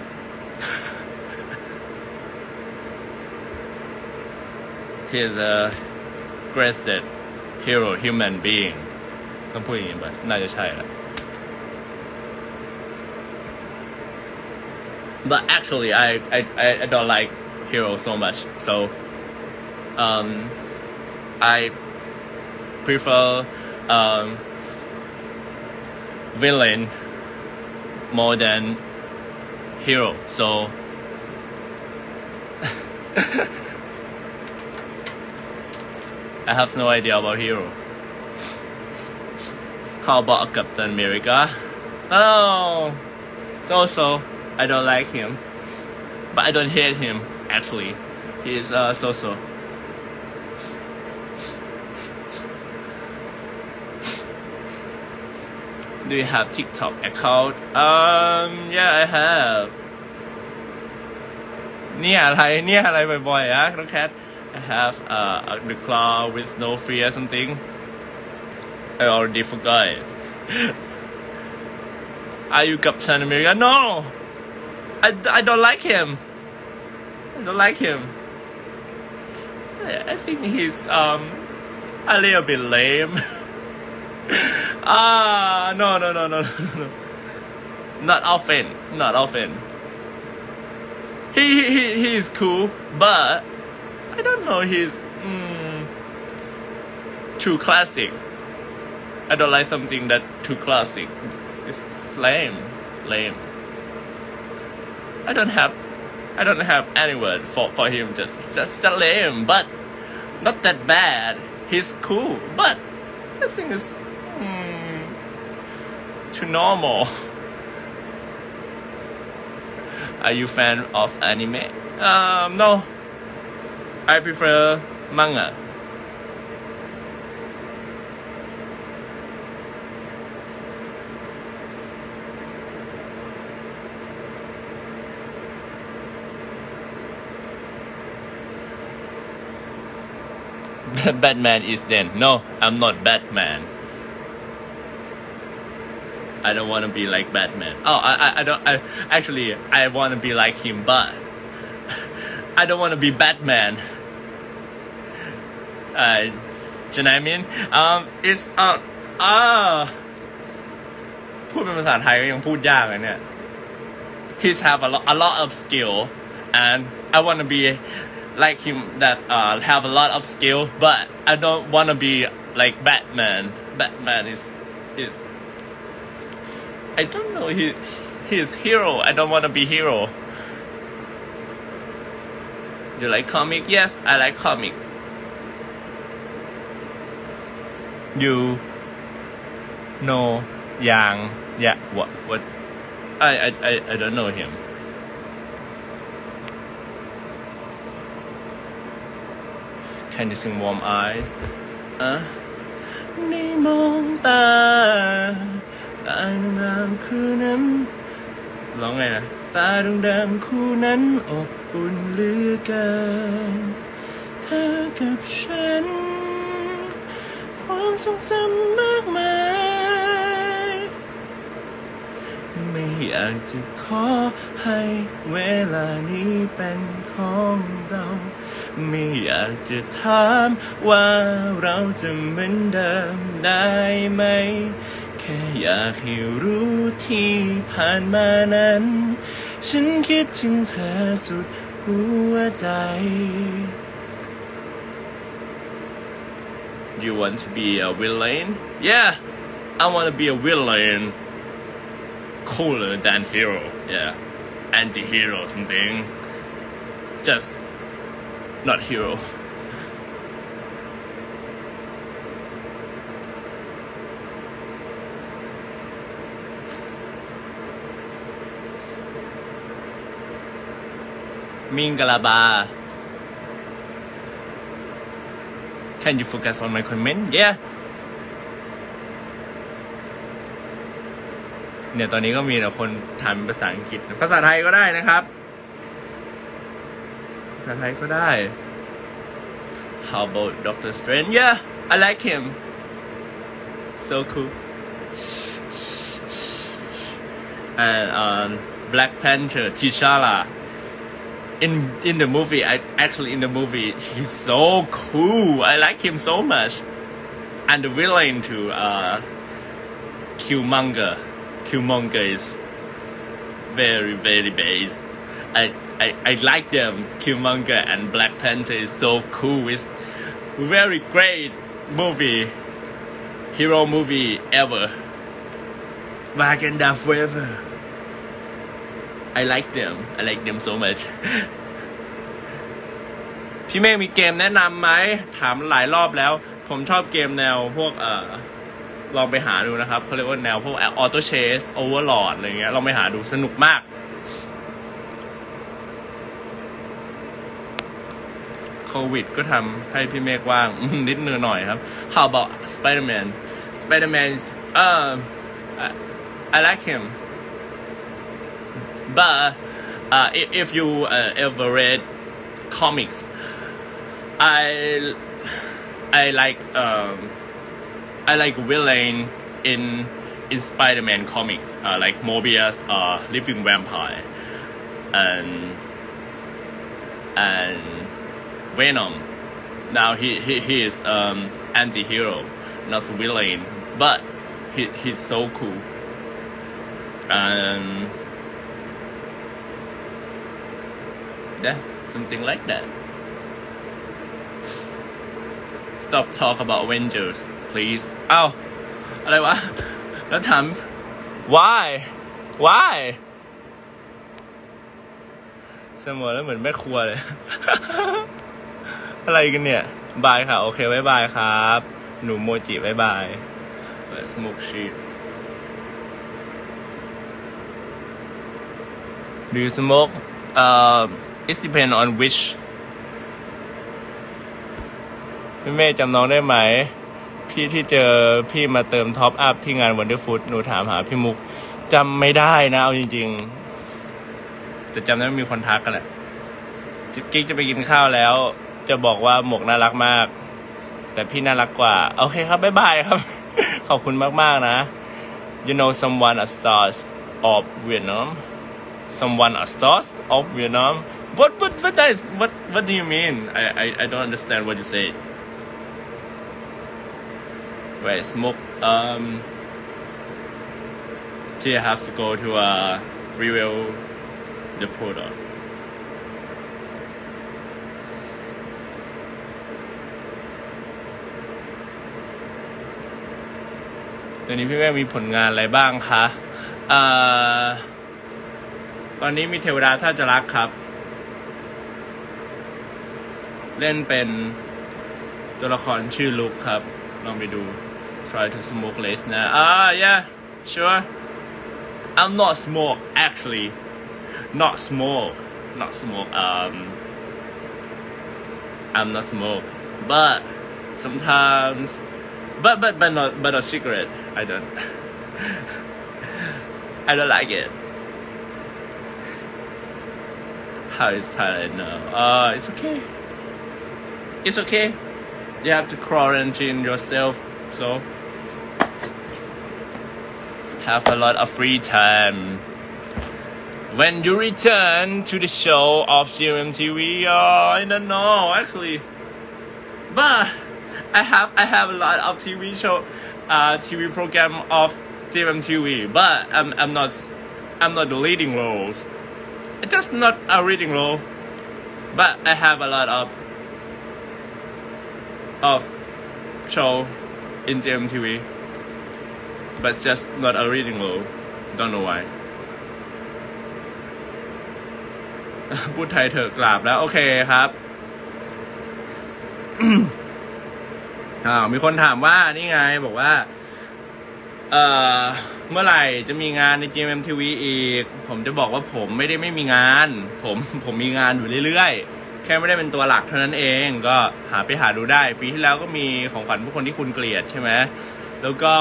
He's a greatest hero human being. ต้องพูดอย่างนี้ป่ะน่าจะใช่แหละ But actually I don't like hero so much so I prefer villain more than hero. So I have no idea about hero. How about Captain America? Oh, so I don't like him, but I don't hate him. Actually, he is so. Do you have TikTok account? Yeah, I have. เนี่ยอะไรบ่อยๆอะน้องแคท I have the cloud with no fear something. I already forgot it. Are you Captain America? No, I don't like him. I don't like him. I think he's a little bit lame. No. Not often. He is cool, but I don't know. He's too classic. I don't like something that too classic. It's lame. I don't have any word for him. Just lame, but not that bad. He's cool, but I think it's too normal. Are you fan of anime? No. I prefer manga. Batman is then. No, I'm not Batman. I don't want to be like Batman. Oh, I don't. Actually, I want to be like him, but I don't want to be Batman. You know what I mean? It'sพูดเป็นภาษาไทยก็ยังพูดยากเลยเนี่ย He's have a lot of skill, and I want to be like him that have a lot of skill, but I don't want to be like Batman. Batman is I don't know. He is hero. I don't want to be hero. Do you like comic? Yes, I like comic. You know Yang? Yeah. What? I don't know him. Can you sing Warm Eyes? ได้มองตาตาดำๆคู่นั้นร้องไงนะตาดำๆคู่นั้นอบอุ่นเหลือเกินเธอกับฉันความทรงจำมากมายไม่อยากจะขอให้เวลานี้เป็นของเราไม่อยากจะถามว่าเราจะเหมือนเดิมได้ไหมแค่อยากให้รู้ที่ผ่านมานั้นฉันคิดถึงเธอสุดหัวใจ You want to be a villain? Yeah, I want to be a villain. Cooler than hero. Yeah, anti-hero something. Just not hero. Mingalaba. Can you focus on my comment? Yeah. เนี่ยตอนนี้ก็มีแต่คนถามภาษาอังกฤษภาษาไทยก็ได้นะครับภาษาไทยก็ได้ How about Doctor Strange? Yeah, I like him. So cool. And Black Panther, T'Challa. In the movie, in the movie, he's so cool. I like him so much. And the villain too, Killmonger. Killmonger is very, very based. I like them. Killmonger and Black Panther is so cool. It's very great movie, hero movie ever. Wakanda forever. I like them so much. พี่เมฆมีเกมแนะนำไหมถามหลายรอบแล้วผมชอบเกมแนวพวกลองไปหาดูนะครับเขาเรียกว่าแนวพวก Auto Chase Overlord อะไรเงี้ยลองไปหาดูสนุกมากโควิดก็ทำให้พี่เมฆว่างนิดหน่อยครับ How about Spider-Man is I like him but if you ever read comics I like villain in Spider-Man comics like Mobius Living Vampire and Venom. Now he is anti-hero, not villain, but he's so cool. Yeah, something like that. Stop talk about Avengers, please. อ้าวอะไรวะแล้วถาม why เสมอแล้วเหมือนแม่ครัวเลย อะไรกันเนี่ยบายค่ะโอเคบ๊ายบายครับหนูโมจิบ๊ายบาย smoke shit do you smoke it depends on which พี่เมย์จำน้องได้ไหมพี่ที่เจอพี่มาเติมท็อปอัพที่งานวันเดอร์ฟู้ดหนูถามหาพี่มุกจำไม่ได้นะเอาจริงๆแต่จำได้มีคนทักกันแหละจิ๊บกิ๊กจะไปกินข้าวแล้วจะบอกว่าหมกน่ารักมากแต่พี่น่ารักกว่าโอเคครับบ๊ายบายครับ ขอบคุณมากๆนะ you know someone are stars of Vietnam someone are stars of Vietnam what that is what do you mean I don't understand what you say where smoke do you have to go to review the productตอนนี้พี่แม่มีผลงานอะไรบ้างคะตอนนี้มีเทวดาท่าจะรักครับเล่นเป็นตัวละครชื่อลุคครับลองไปดู try to smoke less นะ yeah sure I'm not smoke actually not smoke I'm not smoke but sometimes but not cigarette I don't like it how is Thailand now it's okay you have to quarantine yourself so have a lot of free time when you return to the show of GMMTV I don't know actually but I have a lot of TV program of GMMTV but I'm not the leading roles just not a leading role but I have a lot of show in GMMTV but just not a leading role don't know why พูดไทยเถอะกราบแล้วโอเคครับ มีคนถามว่านี่ไงบอกว่าเมื่อไหร่จะมีงานใน GMMTV อีกผมจะบอกว่าผมไม่มีงานผมมีงานอยู่เรื่อยๆแค่ไม่ได้เป็นตัวหลักเท่านั้นเองก็หาดูได้ปีที่แล้วก็มีของขวัญผู้คนที่คุณเกลียดใช่ไหมแล้วก็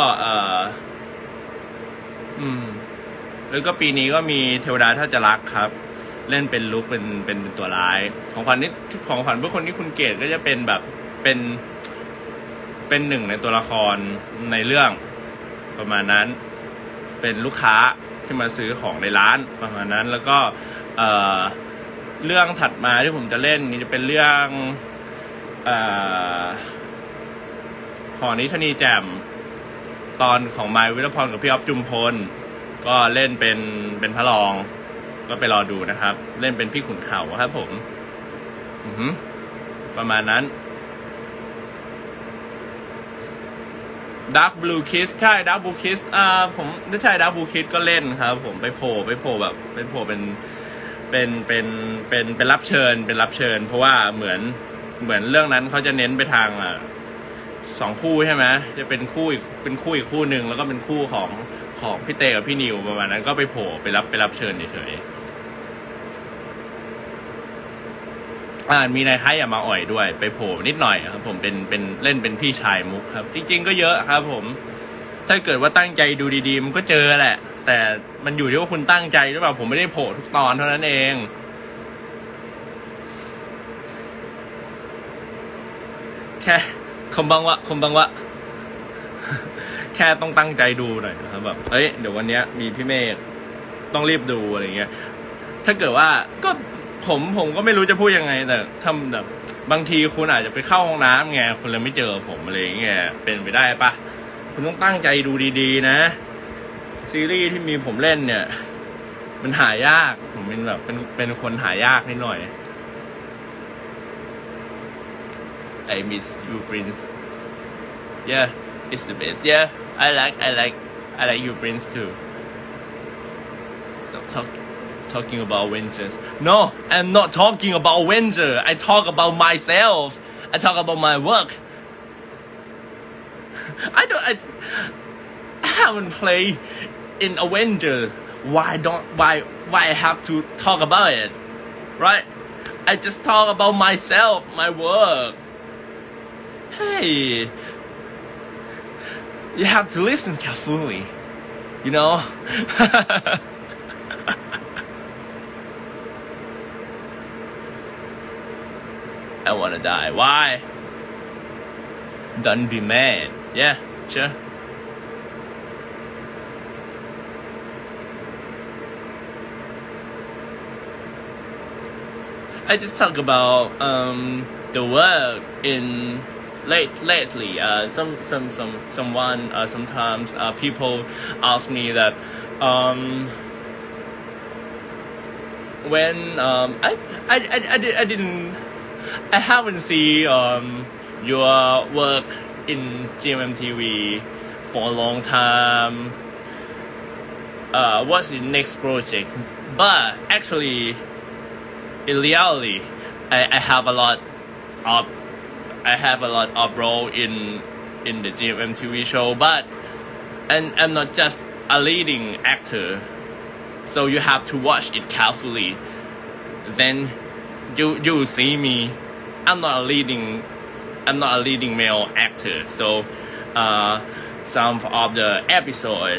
แล้วก็ปีนี้ก็มีเทวดาถ้าจะรักครับเล่นเป็นลุคเป็นตัวร้ายของขวัญผู้คนที่คุณเกลียดก็จะเป็นแบบเป็นหนึ่งในตัวละครในเรื่องประมาณนั้นเป็นลูกค้าที่มาซื้อของในร้านประมาณนั้นแล้วก็เรื่องถัดมาที่ผมจะเล่นนี่จะเป็นเรื่องหอนิชนีแจ่มตอนของไมค์วิรพรกับพี่อ๊อฟจุมพลก็เล่นเป็นพระรองก็ไปรอดูนะครับเล่นเป็นพี่ขุนเขาครับผมประมาณนั้นDark Blue Kiss ใช่ Dark Blue Kiss ผมไม่ใช่ Dark Blue Kiss ก็เล่นครับผมไปโผล่แบบเป็นโผล่เป็นรับเชิญเพราะว่าเหมือนเรื่องนั้นเขาจะเน้นไปทางสองคู่ใช่ไหมจะเป็นคู่อีกคู่หนึ่งแล้วก็เป็นคู่ของพี่เตกับพี่นิวประมาณนั้นก็ไปโผล่ไปรับเชิญเฉยมีนายค้าอย่ามาอ่อยด้วยไปโผล่นิดหน่อยครับผมเป็นเล่นเป็นพี่ชายมุกครับจริงๆก็เยอะครับผมถ้าเกิดว่าตั้งใจดูดีๆมันก็เจอแหละแต่มันอยู่ที่ว่าคุณตั้งใจหรือเปล่าผมไม่ได้โผล่ทุกตอนเท่านั้นเองแค่คมบังวะแค่ต้องตั้งใจดูหน่อยนะครับแบบเดี๋ยววันนี้มีพี่เมฆต้องรีบดูอะไรเงี้ยถ้าเกิดว่าก็ผมก็ไม่รู้จะพูดยังไงแต่ทำแบบบางทีคุณอาจจะไปเข้าห้องน้ำไงคุณเลยไม่เจอผมอะไรเงี้ยเป็นไปได้ปะคุณต้องตั้งใจดูดีๆนะซีรีส์ที่มีผมเล่นเนี่ยมันหายากผมเป็นแบบเป็นคนหายากนิดหน่อย I miss you Prince yeah it's the best yeah I like you Prince too stop talking about Avengers no I'm not talking about Avengers I talk about myself I talk about my work I haven't played in Avengers why I have to talk about it right I just talk about myself my work hey you have to listen carefully you know I wanna die why don't be mad. Yeah, sure. I just talk about the work in lately. Someone sometimes people ask me that when I haven't seen your work in GMMTV for a long time. What's the next project? But actually, in reality, I have a lot of role in the GMMTV show, but I'm not just a leading actor, so you have to watch it carefully. Then you will see me. I'm not a leading male actor, so some of the episode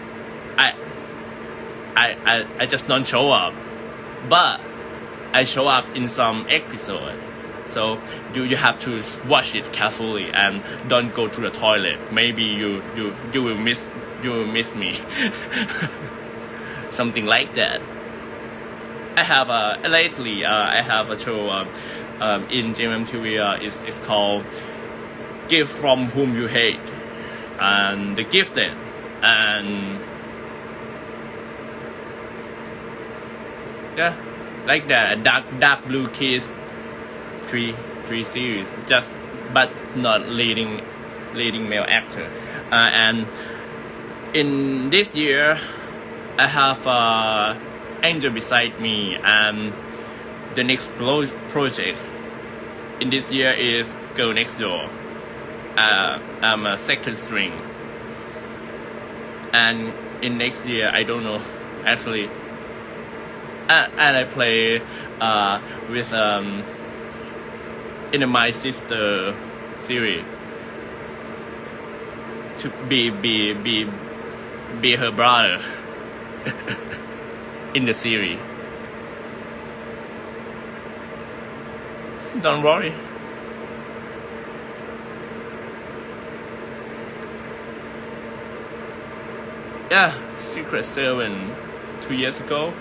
I just don't show up, but I show up in some episode. So you have to watch it carefully and don't go to the toilet. Maybe you will miss me. Something like that. I have lately I have a show in GMMTV. It's called Gift from Whom You Hate, and The Gifted, and yeah, like that. Dark Blue Kiss, three series, just but not leading male actor. And in this year, I have Angel Beside Me, and the next project in this year is Girl Next Door. I'm a second string, and in next year I don't know actually. And I play with in My Sister series to be her brother in the series. So don't worry. Yeah, Secret 7 2 years ago.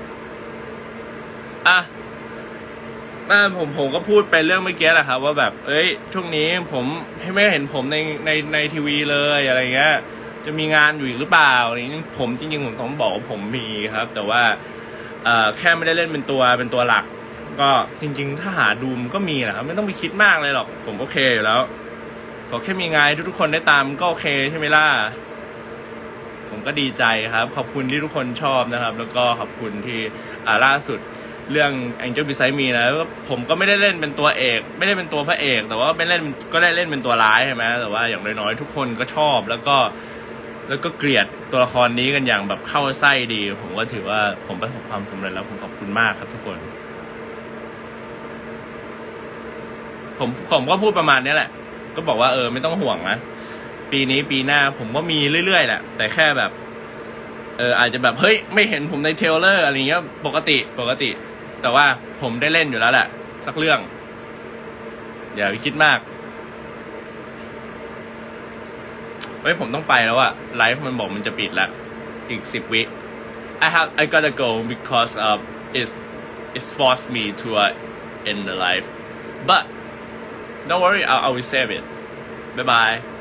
ผมก็พูดไปเรื่องเมื่อกี้แหละครับว่าแบบช่วงนี้ผมไม่เห็นผมในทีวีเลยอะไรเงี้ยจะมีงานอยู่อีกหรือเปล่าอะไรนี้ผมจริงๆผมต้องบอกว่าผมมีครับแต่ว่าแค่ไม่ได้เล่นเป็นตัวหลักก็จริงๆถ้าหาดูมันก็มีแหละครับไม่ต้องไปคิดมากเลยหรอกผมโอเคอยู่แล้วขอแค่มีงานทุกคนได้ตามก็โอเคใช่ไหมล่ะผมก็ดีใจครับขอบคุณที่ทุกคนชอบนะครับแล้วก็ขอบคุณที่ล่าสุดเรื่อง Angel Beside Me นะผมก็ไม่ได้เล่นเป็นตัวเอกไม่ได้เป็นตัวพระเอกแต่ว่าก็ได้เล่นเป็นตัวร้ายใช่ไหมแต่ว่าอย่างน้อยๆทุกคนก็ชอบแล้วก็เกลียดตัวละครนี้กันอย่างแบบเข้าไส้ดีผมก็ถือว่าผมประสบความสำเร็จแล้วผมขอบคุณมากครับทุกคนผมก็พูดประมาณนี้แหละก็บอกว่าไม่ต้องห่วงนะปีนี้ปีหน้าผมก็มีเรื่อยๆแหละแต่แค่แบบอาจจะแบบเฮ้ยไม่เห็นผมในเทรลเลอร์อะไรเงี้ยปกติแต่ว่าผมได้เล่นอยู่แล้วแหละสักเรื่องอย่าไปคิดมากผมต้องไปแล้วอะไลฟ์มันบอกมันจะปิดแล้วอีก10 วิI gotta go because it's forced me to end the life but don't worry I will save it bye bye